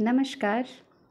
नमस्कार।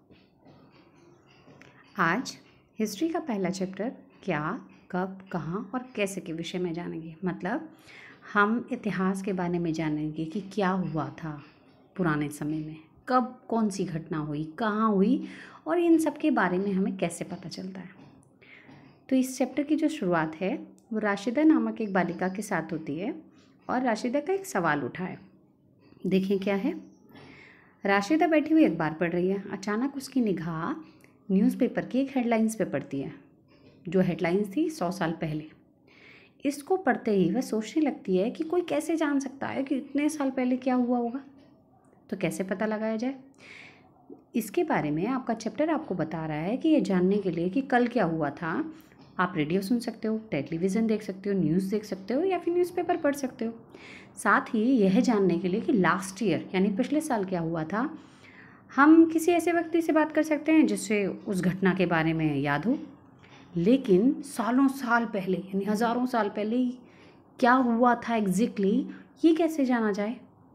आज हिस्ट्री का पहला चैप्टर क्या, कब, कहाँ और कैसे के विषय में जानेंगे। मतलब हम इतिहास के बारे में जानेंगे कि क्या हुआ था पुराने समय में, कब कौन सी घटना हुई, कहाँ हुई और इन सब के बारे में हमें कैसे पता चलता है। तो इस चैप्टर की जो शुरुआत है वो राशिदा नामक एक बालिका के साथ होती है और राशिदा का एक सवाल उठा है। देखें क्या है। राशिदा बैठी हुई अखबार पढ़ रही है। अचानक उसकी निगाह न्यूज़पेपर की एक हेडलाइंस पे पड़ती है, जो हेडलाइंस थी 100 साल पहले। इसको पढ़ते ही वह सोचने लगती है कि कोई कैसे जान सकता है कि इतने साल पहले क्या हुआ होगा, तो कैसे पता लगाया जाए। इसके बारे में आपका चैप्टर आपको बता रहा है कि ये जानने के लिए कि कल क्या हुआ था, आप रेडियो सुन सकते हो, टेलीविज़न देख सकते हो, न्यूज़ देख सकते हो या फिर न्यूज़पेपर पढ़ सकते हो। साथ ही यह जानने के लिए कि लास्ट ईयर यानी पिछले साल क्या हुआ था, हम किसी ऐसे व्यक्ति से बात कर सकते हैं जिससे उस घटना के बारे में याद हो। लेकिन सालों साल पहले यानी हज़ारों साल पहले क्या हुआ था एग्जैक्टली, ये कैसे जाना जाए।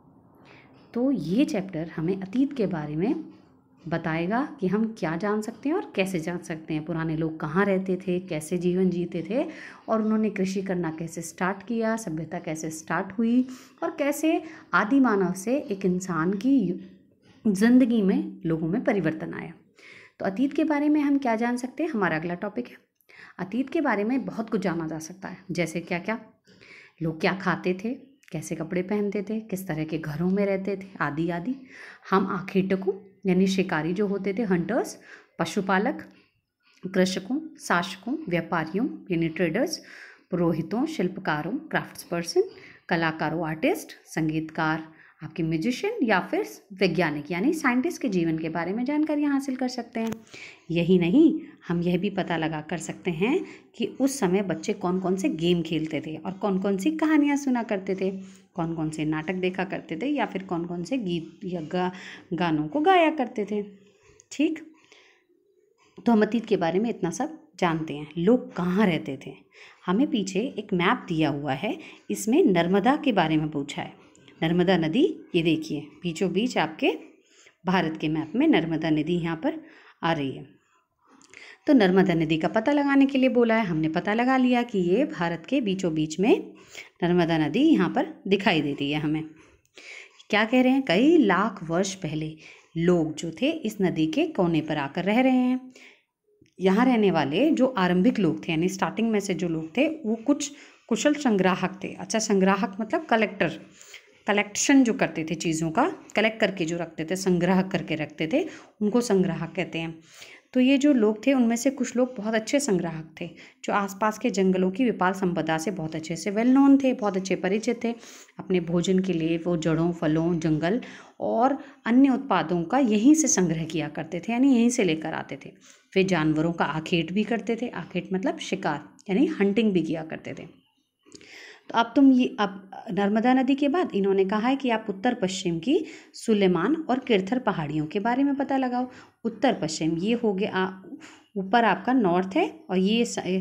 तो ये चैप्टर हमें अतीत के बारे में बताएगा कि हम क्या जान सकते हैं और कैसे जान सकते हैं। पुराने लोग कहाँ रहते थे, कैसे जीवन जीते थे और उन्होंने कृषि करना कैसे स्टार्ट किया, सभ्यता कैसे स्टार्ट हुई और कैसे आदि मानव से एक इंसान की ज़िंदगी में लोगों में परिवर्तन आया। तो अतीत के बारे में हम क्या जान सकते हैं, हमारा अगला टॉपिक है। अतीत के बारे में बहुत कुछ जाना जा सकता है, जैसे क्या क्या लोग क्या खाते थे, कैसे कपड़े पहनते थे, किस तरह के घरों में रहते थे, आदि आदि। हम आखेटकों यानी शिकारी जो होते थे, हंटर्स, पशुपालक, कृषकों, शासकों, व्यापारियों यानी ट्रेडर्स, पुरोहितों, शिल्पकारों, क्राफ्ट्स पर्सन, कलाकारों, आर्टिस्ट, संगीतकार, आपके म्यूजिशियन या फिर वैज्ञानिक यानी साइंटिस्ट के जीवन के बारे में जानकारी हासिल कर सकते हैं। यही नहीं, हम यह भी पता लगा कर सकते हैं कि उस समय बच्चे कौन कौन से गेम खेलते थे और कौन कौन सी कहानियाँ सुना करते थे, कौन कौन से नाटक देखा करते थे या फिर कौन कौन से गीत या गानों को गाया करते थे। ठीक, तो हम अतीत के बारे में इतना सब जानते हैं। लोग कहाँ रहते थे, हमें पीछे एक मैप दिया हुआ है, इसमें नर्मदा के बारे में पूछा है। नर्मदा नदी, ये देखिए बीचों बीच आपके भारत के मैप में नर्मदा नदी यहाँ पर आ रही है। तो नर्मदा नदी का पता लगाने के लिए बोला है, हमने पता लगा लिया कि ये भारत के बीचों बीच में नर्मदा नदी यहाँ पर दिखाई देती है हमें। क्या कह रहे हैं, कई लाख वर्ष पहले लोग जो थे इस नदी के कोने पर आकर रह रहे हैं। यहाँ रहने वाले जो आरंभिक लोग थे यानी स्टार्टिंग में से जो लोग थे वो कुछ कुशल संग्राहक थे। अच्छा, संग्राहक मतलब कलेक्टर, कलेक्शन जो करते थे, चीज़ों का कलेक्ट करके जो रखते थे, संग्रह करके रखते थे, उनको संग्राहक कहते हैं। तो ये जो लोग थे उनमें से कुछ लोग बहुत अच्छे संग्राहक थे, जो आसपास के जंगलों की विशाल संपदा से बहुत अच्छे से वेल नोन थे, बहुत अच्छे परिचित थे। अपने भोजन के लिए वो जड़ों, फलों, जंगल और अन्य उत्पादों का यहीं से संग्रह किया करते थे, यानी यहीं से लेकर आते थे। वे जानवरों का आखेट भी करते थे, आखेट मतलब शिकार यानी हंटिंग भी किया करते थे। तो अब नर्मदा नदी के बाद इन्होंने कहा है कि आप उत्तर पश्चिम की सुलेमान और किरथर पहाड़ियों के बारे में पता लगाओ। उत्तर पश्चिम ये हो गया, ऊपर आपका नॉर्थ है और ये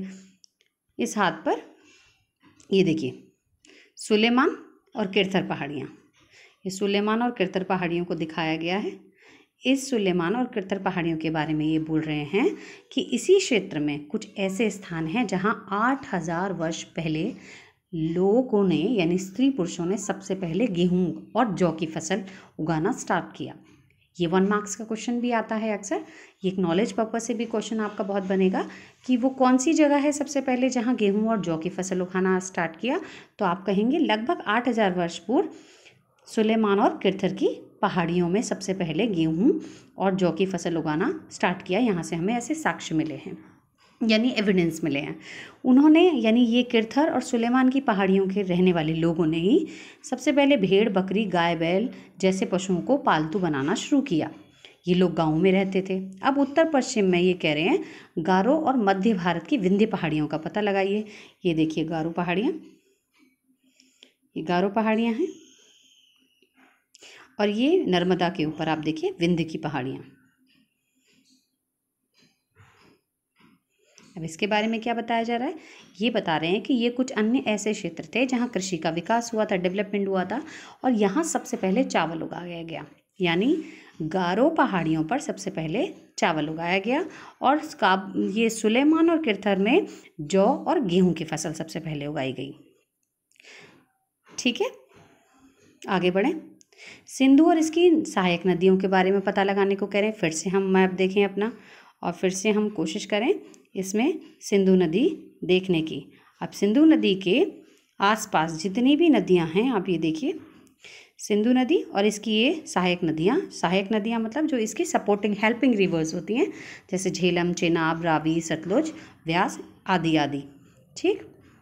इस हाथ पर ये देखिए सुलेमान और किरथर पहाड़ियाँ, ये सुलेमान और किरथर पहाड़ियों को दिखाया गया है। इस सुलेमान और किरथर पहाड़ियों के बारे में ये बोल रहे हैं कि इसी क्षेत्र में कुछ ऐसे स्थान हैं जहाँ 8000 वर्ष पहले लोगों ने यानी स्त्री पुरुषों ने सबसे पहले गेहूं और जौ की फसल उगाना स्टार्ट किया। ये 1 मार्क्स का क्वेश्चन भी आता है अक्सर, ये एक नॉलेज पर्पज से भी क्वेश्चन आपका बहुत बनेगा कि वो कौन सी जगह है सबसे पहले जहाँ गेहूं और जौ की फसल उगाना स्टार्ट किया। तो आप कहेंगे लगभग 8000 वर्ष पूर्व सुलेमान और किरथर की पहाड़ियों में सबसे पहले गेहूं और जौ की फसल उगाना स्टार्ट किया। यहाँ से हमें ऐसे साक्ष्य मिले हैं यानी एविडेंस मिले हैं। उन्होंने यानी ये किरथर और सुलेमान की पहाड़ियों के रहने वाले लोगों ने ही सबसे पहले भेड़, बकरी, गाय, बैल जैसे पशुओं को पालतू बनाना शुरू किया। ये लोग गाँव में रहते थे। अब उत्तर पश्चिम में ये कह रहे हैं गारो और मध्य भारत की विंध्य पहाड़ियों का पता लगाइए। ये देखिए गारो पहाड़ियाँ, ये गारो पहाड़ियाँ हैं और ये नर्मदा के ऊपर आप देखिए विंध्य की पहाड़ियाँ। अब इसके बारे में क्या बताया जा रहा है, ये बता रहे हैं कि ये कुछ अन्य ऐसे क्षेत्र थे जहाँ कृषि का विकास हुआ था, डेवलपमेंट हुआ था और यहाँ सबसे पहले चावल उगाया गया। यानी गारो पहाड़ियों पर सबसे पहले चावल उगाया गया और ये सुलेमान और किरथर में जौ और गेहूं की फसल सबसे पहले उगाई गई। ठीक है, आगे बढ़ें। सिंधु और इसकी सहायक नदियों के बारे में पता लगाने को कह रहे हैं। फिर से हम मैप देखें अपना और फिर से हम कोशिश करें इसमें सिंधु नदी देखने की। अब सिंधु नदी के आसपास जितनी भी नदियां हैं, आप ये देखिए, सिंधु नदी और इसकी ये सहायक नदियां मतलब जो इसकी सपोर्टिंग हेल्पिंग रिवर्स होती हैं, जैसे झेलम, चेनाब, रावी, सतलुज, व्यास आदि आदि। ठीक,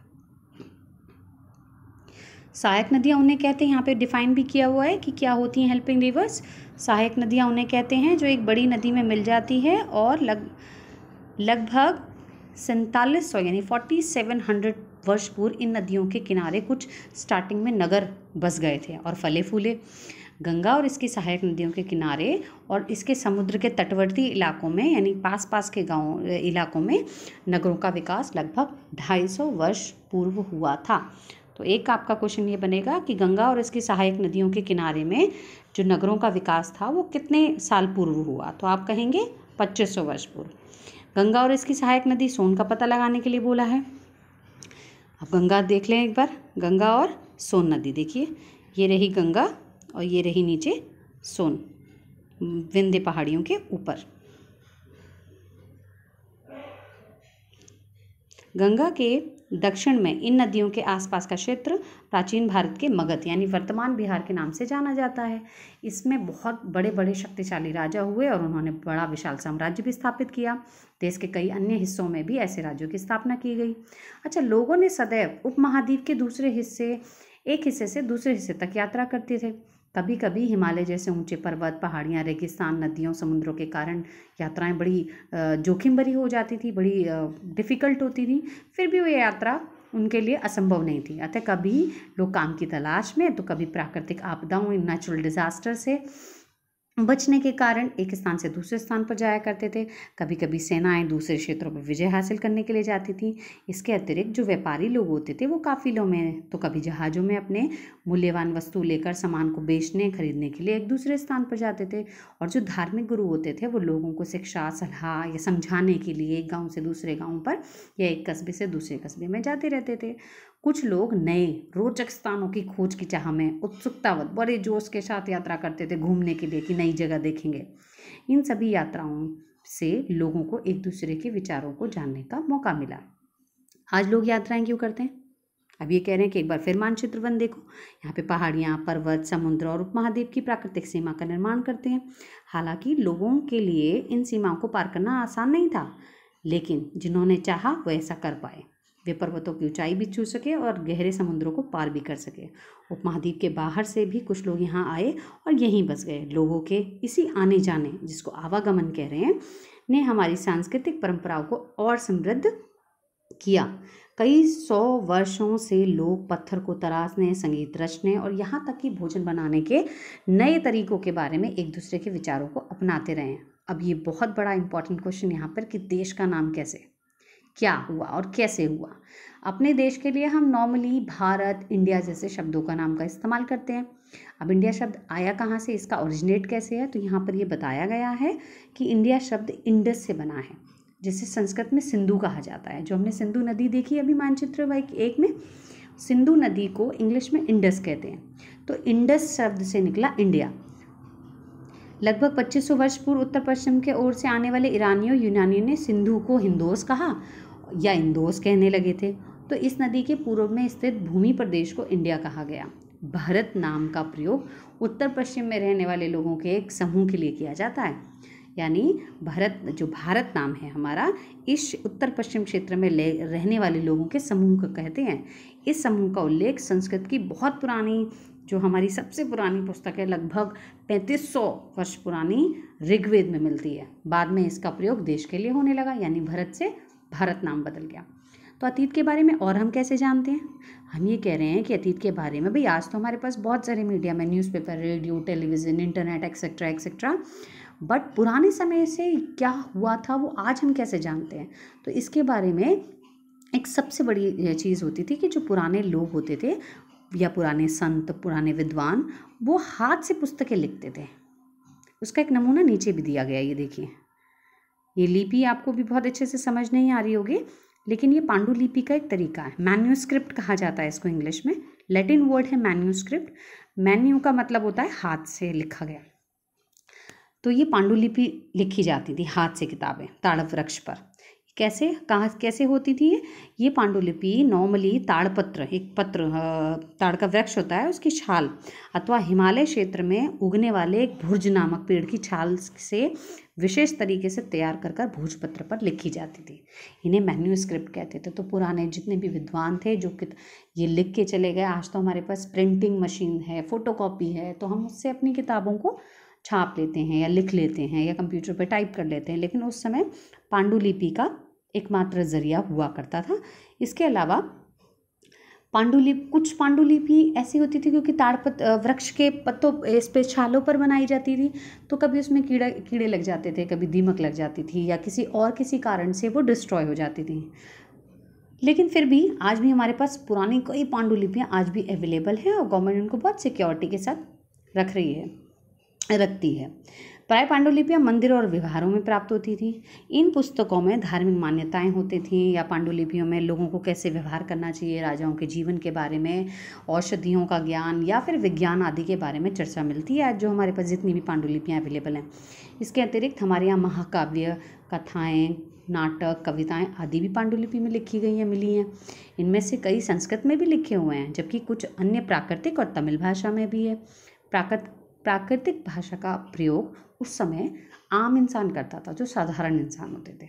सहायक नदियाँ उन्हें कहते हैं, यहाँ पे डिफाइन भी किया हुआ है कि क्या होती हैं हेल्पिंग रिवर्स। सहायक नदियाँ उन्हें कहते हैं जो एक बड़ी नदी में मिल जाती है और लगभग 4700 यानी 4700 वर्ष पूर्व इन नदियों के किनारे कुछ स्टार्टिंग में नगर बस गए थे और फले फूले। गंगा और इसकी सहायक नदियों के किनारे और इसके समुद्र के तटवर्ती इलाकों में यानी पास के गाँव इलाकों में नगरों का विकास लगभग 250 वर्ष पूर्व हुआ था। तो एक आपका क्वेश्चन ये बनेगा कि गंगा और इसकी सहायक नदियों के किनारे में जो नगरों का विकास था वो कितने साल पूर्व हुआ, तो आप कहेंगे 2500 वर्ष पूर्व। गंगा और इसकी सहायक नदी सोन का पता लगाने के लिए बोला है। अब गंगा देख लें एक बार, गंगा और सोन नदी देखिए, ये रही गंगा और ये रही नीचे सोन, विंध्य पहाड़ियों के ऊपर। गंगा के दक्षिण में इन नदियों के आसपास का क्षेत्र प्राचीन भारत के मगध यानी वर्तमान बिहार के नाम से जाना जाता है। इसमें बहुत बड़े बड़े शक्तिशाली राजा हुए और उन्होंने बड़ा विशाल साम्राज्य भी स्थापित किया। देश के कई अन्य हिस्सों में भी ऐसे राज्यों की स्थापना की गई। अच्छा, लोगों ने सदैव उपमहाद्वीप के एक हिस्से से दूसरे हिस्से तक यात्रा करते थे। कभी कभी हिमालय जैसे ऊंचे पर्वत, पहाड़ियाँ, रेगिस्तान, नदियों, समुद्रों के कारण यात्राएं बड़ी जोखिम भरी हो जाती थी, बड़ी डिफ़िकल्ट होती थी। फिर भी वो यात्रा उनके लिए असंभव नहीं थी। अतः कभी लोग काम की तलाश में तो कभी प्राकृतिक आपदाओं, नेचुरल डिज़ास्टर से बचने के कारण एक स्थान से दूसरे स्थान पर जाया करते थे। कभी कभी सेनाएं दूसरे क्षेत्रों पर विजय हासिल करने के लिए जाती थी। इसके अतिरिक्त जो व्यापारी लोग होते थे वो काफिलों में तो कभी जहाज़ों में अपने मूल्यवान वस्तु लेकर सामान को बेचने खरीदने के लिए एक दूसरे स्थान पर जाते थे। और जो धार्मिक गुरु होते थे वो लोगों को शिक्षा, सलाह या समझाने के लिए एक गाँव से दूसरे गाँव पर या एक कस्बे से दूसरे कस्बे में जाते रहते थे। कुछ लोग नए रोचक स्थानों की खोज की चाह में उत्सुकतावत बड़े जोश के साथ यात्रा करते थे घूमने के लिए कि नई जगह देखेंगे। इन सभी यात्राओं से लोगों को एक दूसरे के विचारों को जानने का मौका मिला। आज लोग यात्राएं क्यों करते हैं? अब ये कह रहे हैं कि एक बार फिर मानचित्र वन देखो, यहाँ पे पहाड़ियाँ, पर्वत, समुद्र और उपमहाद्वीप की प्राकृतिक सीमा का निर्माण करते हैं। हालांकि लोगों के लिए इन सीमाओं को पार करना आसान नहीं था, लेकिन जिन्होंने चाहा वो ऐसा कर पाए। वे पर्वतों की ऊंचाई भी छू सके और गहरे समुद्रों को पार भी कर सके। उपमहाद्वीप के बाहर से भी कुछ लोग यहाँ आए और यहीं बस गए। लोगों के इसी आने जाने, जिसको आवागमन कह रहे हैं, ने हमारी सांस्कृतिक परंपराओं को और समृद्ध किया। कई 100 वर्षों से लोग पत्थर को तराशने, संगीत रचने और यहाँ तक कि भोजन बनाने के नए तरीकों के बारे में एक दूसरे के विचारों को अपनाते रहे। अब ये बहुत बड़ा इंपॉर्टेंट क्वेश्चन यहाँ पर कि देश का नाम कैसे, क्या हुआ और कैसे हुआ। अपने देश के लिए हम नॉर्मली भारत, इंडिया जैसे शब्दों का नाम का इस्तेमाल करते हैं। अब इंडिया शब्द आया कहाँ से, इसका ओरिजिनेट कैसे है, तो यहाँ पर ये बताया गया है कि इंडिया शब्द इंडस से बना है, जिसे संस्कृत में सिंधु कहा जाता है। जो हमने सिंधु नदी देखी अभी मानचित्र एक में, सिंधु नदी को इंग्लिश में इंडस कहते हैं। तो इंडस शब्द से निकला इंडिया। लगभग 2500 वर्ष पूर्व उत्तर पश्चिम के ओर से आने वाले ईरानियों, यूनानियों ने सिंधु को हिंदोस कहा या इंदोस कहने लगे थे। तो इस नदी के पूर्व में स्थित भूमि प्रदेश को इंडिया कहा गया। भारत नाम का प्रयोग उत्तर पश्चिम में रहने वाले लोगों के एक समूह के लिए किया जाता है। यानी भारत नाम है हमारा, इस उत्तर पश्चिम क्षेत्र में रहने वाले लोगों के समूह को कहते हैं। इस समूह का उल्लेख संस्कृत की बहुत पुरानी, जो हमारी सबसे पुरानी पुस्तक है, लगभग 3500 वर्ष पुरानी ऋग्वेद में मिलती है। बाद में इसका प्रयोग देश के लिए होने लगा, यानी भरत से भारत नाम बदल गया। तो अतीत के बारे में और हम कैसे जानते हैं? हम ये कह रहे हैं कि अतीत के बारे में भाई आज तो हमारे पास बहुत सारे मीडिया में, newspaper, radio, television, internet etcetera etcetera, but पुराने समय से क्या हुआ था वो आज हम कैसे जानते हैं? तो इसके बारे में एक सबसे बड़ी चीज़ होती थी कि जो पुराने लोग होते थे या पुराने संत, पुराने विद्वान, वो हाथ से पुस्तकें लिखते थे। उसका एक नमूना नीचे भी दिया गया है, ये देखिए। ये लिपि आपको भी बहुत अच्छे से समझ नहीं आ रही होगी, लेकिन ये पांडुलिपि का एक तरीका है। मैन्यूस्क्रिप्ट कहा जाता है इसको इंग्लिश में, लैटिन वर्ड है मैन्यूस्क्रिप्ट। मैन्यू का मतलब होता है हाथ से लिखा गया। तो ये पांडुलिपि लिखी जाती थी हाथ से, किताबें ताड़वृक्ष पर। कैसे, कहाँ, कैसे होती थी ये पांडुलिपि नॉर्मली ताड़पत्र, एक पत्र, ताड़ का वृक्ष होता है, उसकी छाल अथवा हिमालय क्षेत्र में उगने वाले एक भुर्ज नामक पेड़ की छाल से विशेष तरीके से तैयार कर कर भोजपत्र पर लिखी जाती थी। इन्हें मैन्यूस्क्रिप्ट कहते थे। तो पुराने जितने भी विद्वान थे जो ये लिख के चले गए, आज तो हमारे पास प्रिंटिंग मशीन है, फोटोकॉपी है, तो हम उससे अपनी किताबों को छाप लेते हैं या लिख लेते हैं या कंप्यूटर पर टाइप कर लेते हैं, लेकिन उस समय पांडुलिपि का एकमात्र जरिया हुआ करता था। इसके अलावा कुछ पांडुलिपि ऐसी होती थी क्योंकि वृक्ष के पत्तों, इस पे छालों पर बनाई जाती थी, तो कभी उसमें कीड़े लग जाते थे, कभी दीमक लग जाती थी, या किसी कारण से वो डिस्ट्रॉय हो जाती थी। लेकिन फिर भी आज भी हमारे पास पुरानी कई पांडुलिपियाँ आज भी अवेलेबल हैं और गवर्नमेंट उनको बहुत सिक्योरिटी के साथ रखती है। प्राय पांडुलिपियाँ मंदिर और विहारों में प्राप्त होती थी। इन पुस्तकों में धार्मिक मान्यताएं होती थीं, या पांडुलिपियों में लोगों को कैसे व्यवहार करना चाहिए, राजाओं के जीवन के बारे में, औषधियों का ज्ञान या फिर विज्ञान आदि के बारे में चर्चा मिलती है आज जो हमारे पास जितनी भी पांडुलिपियाँ अवेलेबल हैं। इसके अतिरिक्त हमारे यहाँ महाकाव्य, कथाएँ, नाटक, कविताएं आदि भी पांडुलिपि में लिखी गई हैं, मिली हैं। इनमें से कई संस्कृत में भी लिखे हुए हैं, जबकि कुछ अन्य प्राकृतिक और तमिल भाषा में भी है। प्राकृतिक भाषा का प्रयोग उस समय आम इंसान करता था, जो साधारण इंसान होते थे।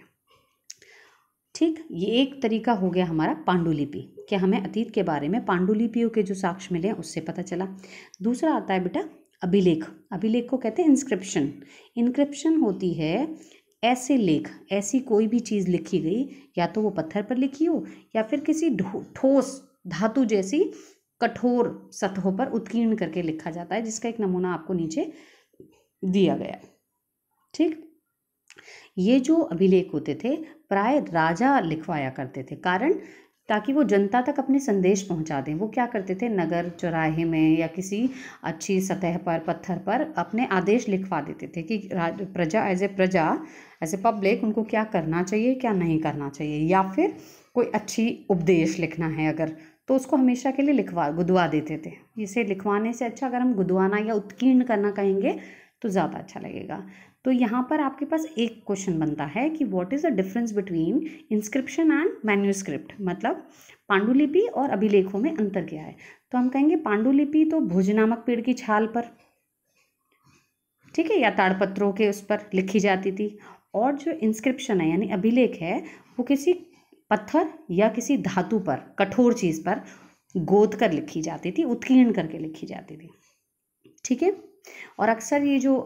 ठीक, ये एक तरीका हो गया हमारा पांडुलिपि, कि हमें अतीत के बारे में पांडुलिपियों के जो साक्ष्य मिले उससे पता चला। दूसरा आता है बेटा अभिलेख। अभिलेख को कहते हैं इंस्क्रिप्शन। इंस्क्रिप्शन होती है ऐसे लेख, ऐसी कोई भी चीज़ लिखी गई, या तो वो पत्थर पर लिखी हो या फिर किसी ठोस धातु जैसी कठोर सतहों पर उत्कीर्ण करके लिखा जाता है, जिसका एक नमूना आपको नीचे दिया गया है। ठीक, ये जो अभिलेख होते थे प्राय राजा लिखवाया करते थे, कारण ताकि वो जनता तक अपने संदेश पहुंचा दें। वो क्या करते थे, नगर चौराहे में या किसी अच्छी सतह पर, पत्थर पर अपने आदेश लिखवा देते थे कि प्रजा एज ए पब्लिक उनको क्या करना चाहिए, क्या नहीं करना चाहिए, या फिर कोई अच्छी उपदेश लिखना है अगर, तो उसको हमेशा के लिए गुदवा देते थे। इसे लिखवाने से अच्छा अगर हम गुदवाना या उत्कीर्ण करना कहेंगे तो ज़्यादा अच्छा लगेगा। तो यहाँ पर आपके पास एक क्वेश्चन बनता है कि what is the difference between inscription and manuscript, मतलब पांडुलिपि और अभिलेखों में अंतर क्या है। तो हम कहेंगे पांडुलिपि तो भुज नामक पेड़ की छाल पर, ठीक है, या ताड़पत्रों के उस पर लिखी जाती थी, और जो इंस्क्रिप्शन है यानी अभिलेख है वो किसी पत्थर या किसी धातु पर, कठोर चीज़ पर गोद कर लिखी जाती थी, उत्कीर्ण करके लिखी जाती थी। ठीक है, और अक्सर ये जो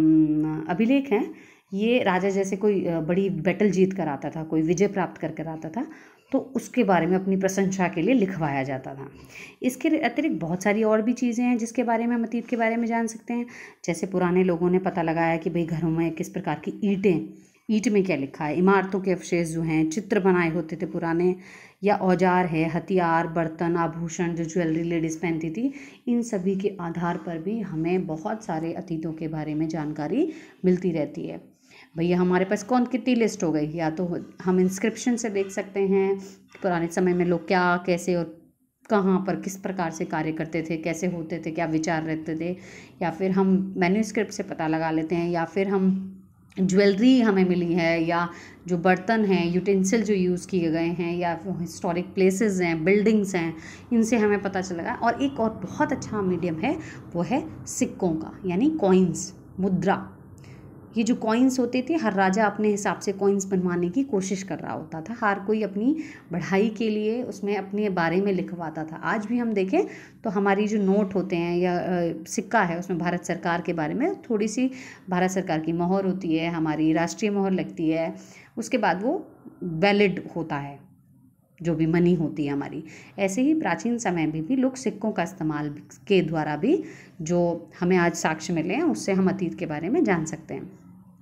अभिलेख हैं ये राजा जैसे कोई बड़ी बैटल जीत कर आता था, कोई विजय प्राप्त कर आता था, तो उसके बारे में अपनी प्रशंसा के लिए लिखवाया जाता था। इसके अतिरिक्त बहुत सारी और भी चीज़ें हैं जिसके बारे में हम अतीत के बारे में जान सकते हैं। जैसे पुराने लोगों ने पता लगाया कि भाई घरों में किस प्रकार की ईंट में क्या लिखा है, इमारतों के अवशेष जो हैं, चित्र बनाए होते थे पुराने, या औजार है, हथियार, बर्तन, आभूषण, जो ज्वेलरी लेडीज़ पहनती थी, इन सभी के आधार पर भी हमें बहुत सारे अतीतों के बारे में जानकारी मिलती रहती है। भैया हमारे पास कितनी लिस्ट हो गई, या तो हम इंस्क्रिप्शन से देख सकते हैं पुराने समय में लोग क्या, कैसे और कहाँ पर किस प्रकार से कार्य करते थे, कैसे होते थे, क्या विचार रहते थे, या फिर हम मैन्यूस्क्रिप्ट से पता लगा लेते हैं, या फिर हम ज्वेलरी हमें मिली है, या जो बर्तन हैं, यूटेंसिल जो यूज़ किए गए हैं, या हिस्टोरिक प्लेसेस हैं, बिल्डिंग्स हैं, इनसे हमें पता चलेगा। और एक और बहुत अच्छा मीडियम है वो है सिक्कों का, यानी कॉइन्स, मुद्रा। ये जो कॉइन्स होते थे, हर राजा अपने हिसाब से कॉइन्स बनवाने की कोशिश कर रहा होता था, हर कोई अपनी बढ़ाई के लिए उसमें अपने बारे में लिखवाता था। आज भी हम देखें तो हमारी जो नोट होते हैं या सिक्का है उसमें भारत सरकार के बारे में थोड़ी सी भारत सरकार की मोहर होती है, हमारी राष्ट्रीय मोहर लगती है, उसके बाद वो वैलिड होता है जो भी मनी होती है हमारी। ऐसे ही प्राचीन समय में भी लोग सिक्कों का इस्तेमाल के द्वारा भी जो हमें आज साक्ष्य मिले हैं उससे हम अतीत के बारे में जान सकते हैं।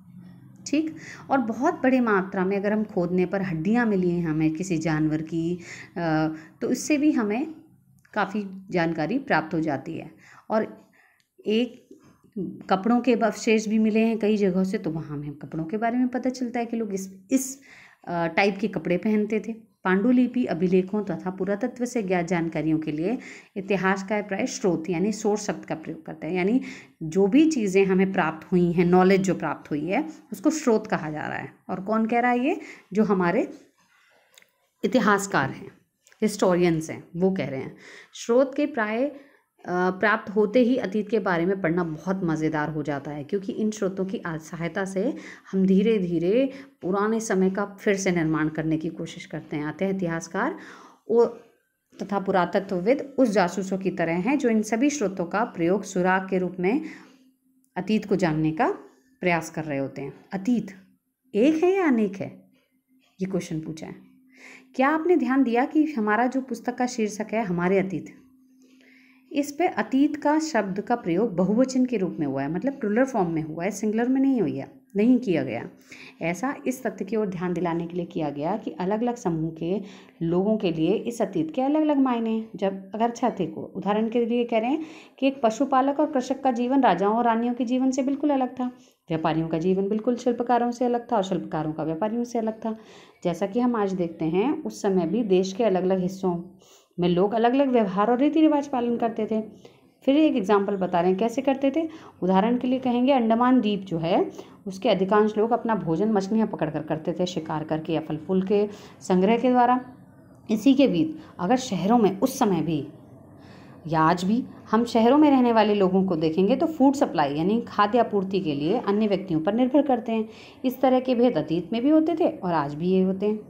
ठीक, और बहुत बड़े मात्रा में अगर हम खोदने पर हड्डियां मिली हैं हमें किसी जानवर की, तो इससे भी हमें काफ़ी जानकारी प्राप्त हो जाती है। और एक कपड़ों के अवशेष भी मिले हैं कई जगहों से, तो वहाँ हमें कपड़ों के बारे में पता चलता है कि लोग इस टाइप के कपड़े पहनते थे। पांडुलिपि अभिलेखों तथा पुरातत्व से ज्ञात जानकारियों के लिए इतिहासकार प्राय स्रोत यानी सोर्स शब्द का प्रयोग करते हैं। यानी जो भी चीज़ें हमें प्राप्त हुई हैं, नॉलेज जो प्राप्त हुई है, उसको स्रोत कहा जा रहा है। और कौन कह रहा है ये? जो हमारे इतिहासकार हैं, हिस्टोरियंस हैं, वो कह रहे हैं। स्रोत के प्राय प्राप्त होते ही अतीत के बारे में पढ़ना बहुत मज़ेदार हो जाता है, क्योंकि इन स्रोतों की सहायता से हम धीरे धीरे पुराने समय का फिर से निर्माण करने की कोशिश करते हैं। आते हैं इतिहासकार तथा पुरातत्वविद उस जासूसों की तरह हैं जो इन सभी स्रोतों का प्रयोग सुराग के रूप में अतीत को जानने का प्रयास कर रहे होते हैं। अतीत एक है या अनेक है, ये क्वेश्चन पूछा है। क्या आपने ध्यान दिया कि हमारा जो पुस्तक का शीर्षक है हमारे अतीत, इस पे अतीत का शब्द का प्रयोग बहुवचन के रूप में हुआ है, मतलब प्लूरल फॉर्म में हुआ है, सिंगुलर में नहीं किया गया। ऐसा इस तथ्य की ओर ध्यान दिलाने के लिए किया गया कि अलग अलग समूह के लोगों के लिए इस अतीत के अलग अलग मायने हैं। जब अगर छठे को उदाहरण के लिए कह रहे हैं कि एक पशुपालक और कृषक का जीवन राजाओं और रानियों के जीवन से बिल्कुल अलग था, व्यापारियों का जीवन बिल्कुल शिल्पकारों से अलग था और शिल्पकारों का व्यापारियों से अलग था। जैसा कि हम आज देखते हैं, उस समय भी देश के अलग अलग हिस्सों में लोग अलग अलग व्यवहार और रीति रिवाज पालन करते थे। फिर एक एग्जाम्पल बता रहे हैं कैसे करते थे। उदाहरण के लिए कहेंगे, अंडमान द्वीप जो है उसके अधिकांश लोग अपना भोजन मछलियाँ पकड़ कर करते थे, शिकार करके या फल फूल के संग्रह के द्वारा। इसी के बीच अगर शहरों में उस समय भी या आज भी हम शहरों में रहने वाले लोगों को देखेंगे तो फूड सप्लाई यानी खाद्य आपूर्ति के लिए अन्य व्यक्तियों पर निर्भर करते हैं। इस तरह के भेद अतीत में भी होते थे और आज भी ये होते हैं।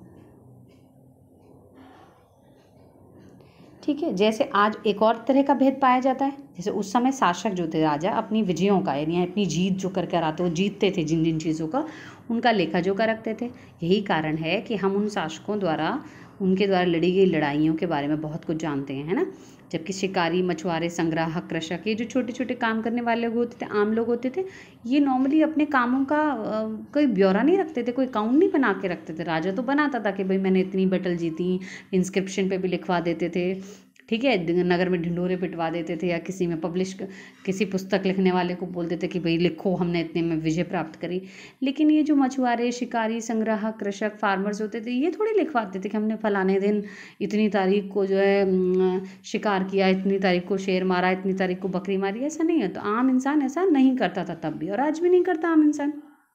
ठीक है, जैसे आज एक और तरह का भेद पाया जाता है। जैसे उस समय शासक जो थे, राजा, अपनी विजयों का यानी अपनी जीत जो कर कर आते, वो जीतते थे जिन जिन चीज़ों का, उनका लेखा जोखा रखते थे। यही कारण है कि हम उन शासकों द्वारा उनके द्वारा लड़ी गई लड़ाइयों के बारे में बहुत कुछ जानते हैं, है ना। जबकि शिकारी, मछुआरे, संग्राहक, कृषक, ये जो छोटे छोटे काम करने वाले लोग होते थे, आम लोग होते थे, ये नॉर्मली अपने कामों का कोई ब्यौरा नहीं रखते थे, कोई काउंट नहीं बना के रखते थे। राजा तो बनाता था कि भाई मैंने इतनी बैटल जीती, इंस्क्रिप्शन पे भी लिखवा देते थे। ठीक है, नगर में ढिंढोरे पिटवा देते थे, या किसी में किसी पुस्तक लिखने वाले को बोलते थे कि भाई लिखो हमने इतने में विजय प्राप्त करी। लेकिन ये जो मछुआरे, शिकारी, संग्राहक, कृषक, फार्मर्स होते थे, ये थोड़ी लिखवाते थे कि हमने फलाने दिन इतनी तारीख को जो है शिकार किया, इतनी तारीख को शेर मारा, इतनी तारीख को बकरी मारी। ऐसा नहीं है। तो आम इंसान ऐसा नहीं करता था तब भी, और आज भी नहीं करता आम इंसान।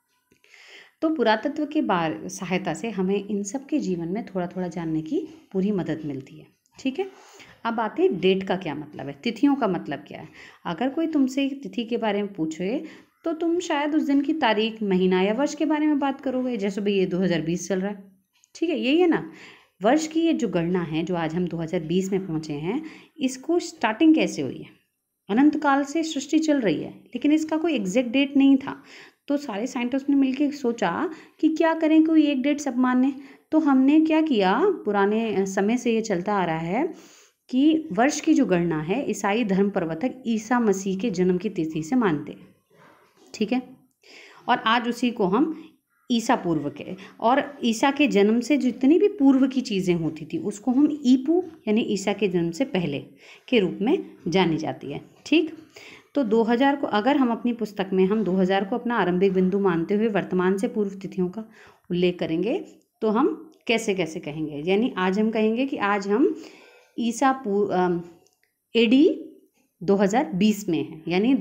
तो पुरातत्व के सहायता से हमें इन सब के जीवन में थोड़ा थोड़ा जानने की पूरी मदद मिलती है। ठीक है, अब आते हैं डेट का क्या मतलब है, तिथियों का मतलब क्या है। अगर कोई तुमसे तिथि के बारे में पूछे तो तुम शायद उस दिन की तारीख, महीना या वर्ष के बारे में बात करोगे। जैसे भाई ये 2020 चल रहा है, ठीक है, यही है ना। वर्ष की ये जो गणना है, जो आज हम 2020 में पहुँचे हैं, इसको स्टार्टिंग कैसे हुई है? अनंत काल से सृष्टि चल रही है, लेकिन इसका कोई एग्जैक्ट डेट नहीं था। तो सारे साइंटिस्ट ने मिलकर सोचा कि क्या करें, कोई एक डेट सब माने। तो हमने क्या किया, पुराने समय से ये चलता आ रहा है कि वर्ष की जो गणना है ईसाई धर्म प्रवर्तक ईसा मसीह के जन्म की तिथि से मानते हैं। ठीक है, और आज उसी को हम ईसा पूर्व के, और ईसा के जन्म से जितनी भी पूर्व की चीज़ें होती थी उसको हम ईपू यानी ईसा के जन्म से पहले के रूप में जानी जाती है। ठीक, तो 2000 को अगर हम अपनी पुस्तक में हम 2000 को अपना आरंभिक बिंदु मानते हुए वर्तमान से पूर्व तिथियों का उल्लेख करेंगे तो हम कैसे कैसे कहेंगे। यानी आज हम कहेंगे कि आज हम ईसा AD 2020 में है, यानी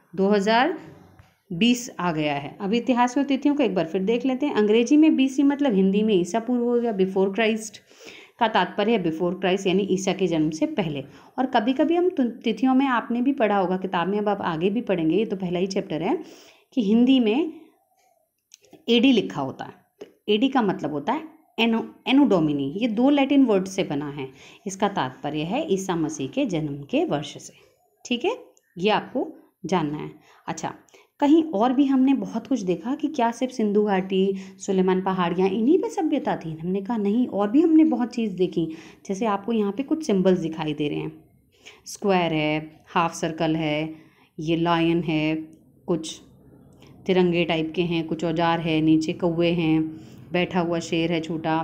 2020 आ गया है। अब इतिहास में तिथियों को एक बार फिर देख लेते हैं। अंग्रेजी में BC मतलब हिंदी में ईसा पूर्व हो गया, बिफोर क्राइस्ट का तात्पर्य है बिफोर क्राइस्ट यानी ईसा के जन्म से पहले। और कभी कभी हम तिथियों में, आपने भी पढ़ा होगा किताब में, अब आप आगे भी पढ़ेंगे, ये तो पहला ही चैप्टर है, कि हिंदी में AD लिखा होता है। तो AD का मतलब होता है एनो डोमिनी। ये 2 लैटिन वर्ड से बना है। इसका तात्पर्य है ईसा मसीह के जन्म के वर्ष से। ठीक है, ये आपको जानना है। अच्छा, कहीं और भी हमने बहुत कुछ देखा कि क्या सिर्फ सिंधु घाटी, सुलेमान पहाड़ियाँ, इन्हीं पे सभ्यता थी? हमने कहा नहीं, और भी हमने बहुत चीज़ देखी। जैसे आपको यहाँ पे कुछ सिंबल्स दिखाई दे रहे हैं, स्क्वायर है, हाफ सर्कल है, ये लायन है, कुछ तिरंगे टाइप के हैं, कुछ औजार है, नीचे कौवे हैं, बैठा हुआ शेर है छोटा,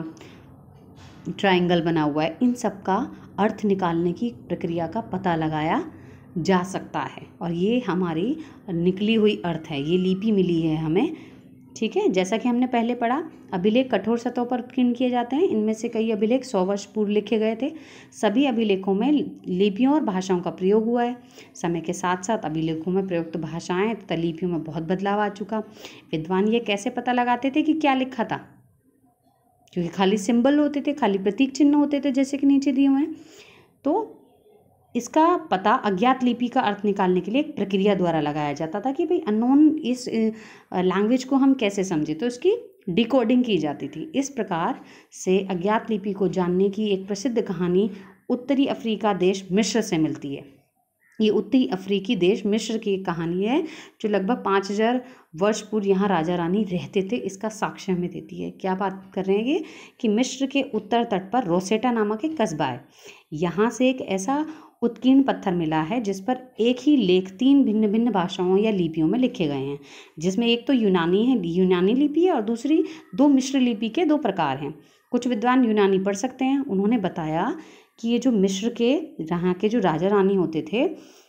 ट्रायंगल बना हुआ है। इन सब का अर्थ निकालने की प्रक्रिया का पता लगाया जा सकता है। और ये हमारी निकली हुई अर्थ है, ये लिपि मिली है हमें। ठीक है, जैसा कि हमने पहले पढ़ा, अभिलेख कठोर सतहों पर उत्कीर्ण किए जाते हैं। इनमें से कई अभिलेख 100 वर्ष पूर्व लिखे गए थे। सभी अभिलेखों में लिपियों और भाषाओं का प्रयोग हुआ है। समय के साथ साथ अभिलेखों में प्रयुक्त भाषाएं तथा लिपियों में बहुत बदलाव आ चुका। विद्वान ये कैसे पता लगाते थे कि क्या लिखा था, क्योंकि खाली सिंबल होते थे, खाली प्रतीक चिन्ह होते थे जैसे कि नीचे दिए हुए हैं। तो इसका पता अज्ञात लिपि का अर्थ निकालने के लिए एक प्रक्रिया द्वारा लगाया जाता था कि भाई अननोन इस लैंग्वेज को हम कैसे समझे, तो इसकी डिकोडिंग की जाती थी। इस प्रकार से अज्ञात लिपि को जानने की एक प्रसिद्ध कहानी उत्तरी अफ्रीका देश मिस्र से मिलती है। ये उत्तरी अफ्रीकी देश मिस्र की एक कहानी है जो लगभग 5000 वर्ष पूर्व यहाँ राजा रानी रहते थे, इसका साक्ष्य हमें देती है। क्या बात कर रहे हैं ये कि मिस्र के उत्तर तट पर रोसेटा नामक एक कस्बा है। यहाँ से एक ऐसा उत्कीर्ण पत्थर मिला है जिस पर एक ही लेख 3 भिन्न भिन्न भाषाओं या लिपियों में लिखे गए हैं, जिसमें एक तो यूनानी लिपि है और दूसरी 2 मिस्र लिपि के 2 प्रकार हैं। कुछ विद्वान यूनानी पढ़ सकते हैं। उन्होंने बताया कि ये जो मिस्र के यहाँ के जो राजा रानी होते थे,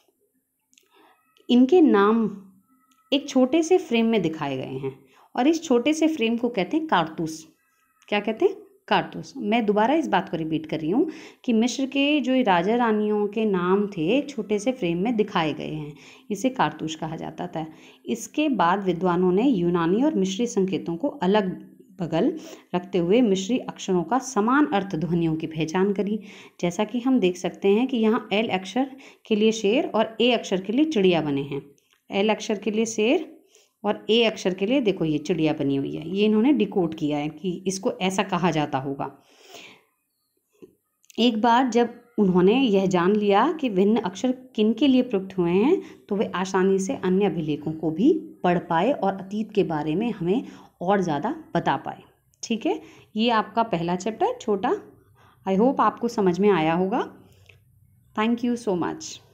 इनके नाम एक छोटे से फ्रेम में दिखाए गए हैं और इस छोटे से फ्रेम को कहते हैं कारतूस। क्या कहते हैं? कारतूस। मैं दोबारा इस बात को रिपीट कर रही हूँ कि मिस्र के जो राजा रानियों के नाम थे एक छोटे से फ्रेम में दिखाए गए हैं, इसे कारतूस कहा जाता था। इसके बाद विद्वानों ने यूनानी और मिस्री संकेतों को अलग बगल रखते हुए मिस्री अक्षरों का समान अर्थ ध्वनियों की पहचान करी। जैसा कि हम देख सकते हैं कि यहाँ एल अक्षर के लिए शेर और ए अक्षर के लिए चिड़िया बने हैं। एल अक्षर के लिए शेर और ए अक्षर के लिए देखो ये चिड़िया बनी हुई है। ये इन्होंने डिकोड किया है कि इसको ऐसा कहा जाता होगा। एक बार जब उन्होंने यह जान लिया कि भिन्न अक्षर किन के लिए प्रयुक्त हुए हैं, तो वे आसानी से अन्य अभिलेखों को भी पढ़ पाए और अतीत के बारे में हमें और ज़्यादा बता पाए। ठीक है, ये आपका पहला चैप्टर छोटा। आई होप आपको समझ में आया होगा। Thank you so much.